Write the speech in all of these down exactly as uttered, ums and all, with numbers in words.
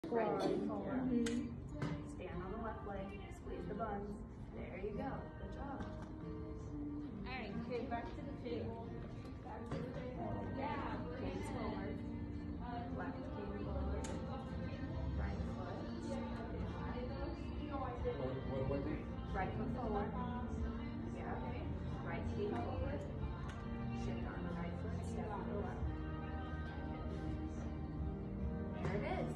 Right knee forward. Mm-hmm. Stand on the left leg, squeeze the buns. There you go. Good job. All right, okay, back to the table. Back to the table. Yeah. Gaze forward. Left knee forward. Right foot. What, what do I do? Right foot forward. Yeah. Right knee forward. Shift on the right foot, step to the left. There it is.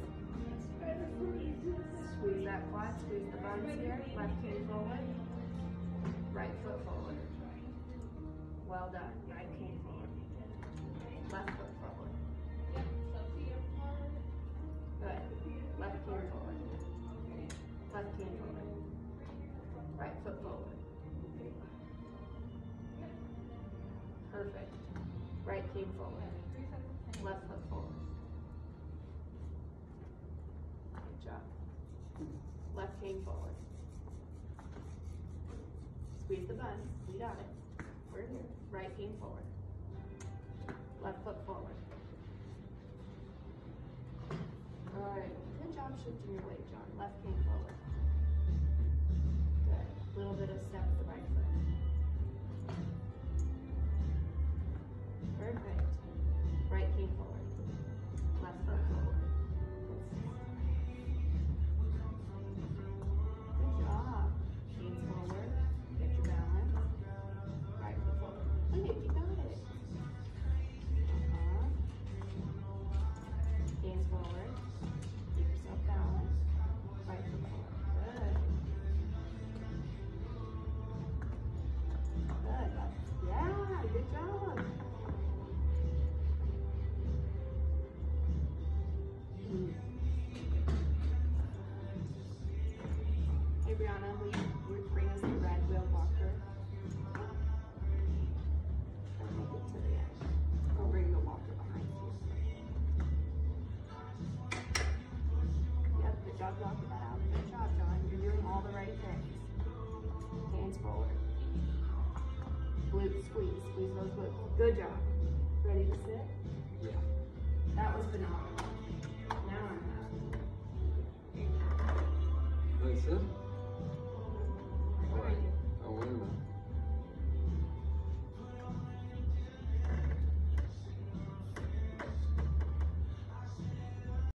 Squeeze that quad, squeeze the buns here. Left knee forward. Right foot forward. Well done. Right knee forward. Left foot forward. Good. Left knee forward. Left knee forward. Right foot forward. Perfect. Right knee forward. Left foot forward. Good job. Left knee forward. Squeeze the buns. We got it. We're here. Right knee forward. Left foot forward. All right. Good job shifting your weight, John. Left knee forward. Good. A little bit of step with the right foot. Perfect. Right knee forward. Left foot forward. Good job. Knees forward. Get your balance. Right foot forward. Look at you got it. Uh-huh. Hands forward. Keep yourself balanced. Right foot forward. Good. Good. Yeah, good job. Hey Brianna, will you bring us the red wheel walker? Or make it to the end. I'll bring the walker behind you. Yep, good job walking that out. Good job, John. You're doing all the right things. Hands forward. Glute squeeze. Squeeze those glutes. Good job. Ready to sit? Yeah. That was phenomenal. Now I'm happy. That's it? All right. Oh, wait a minute.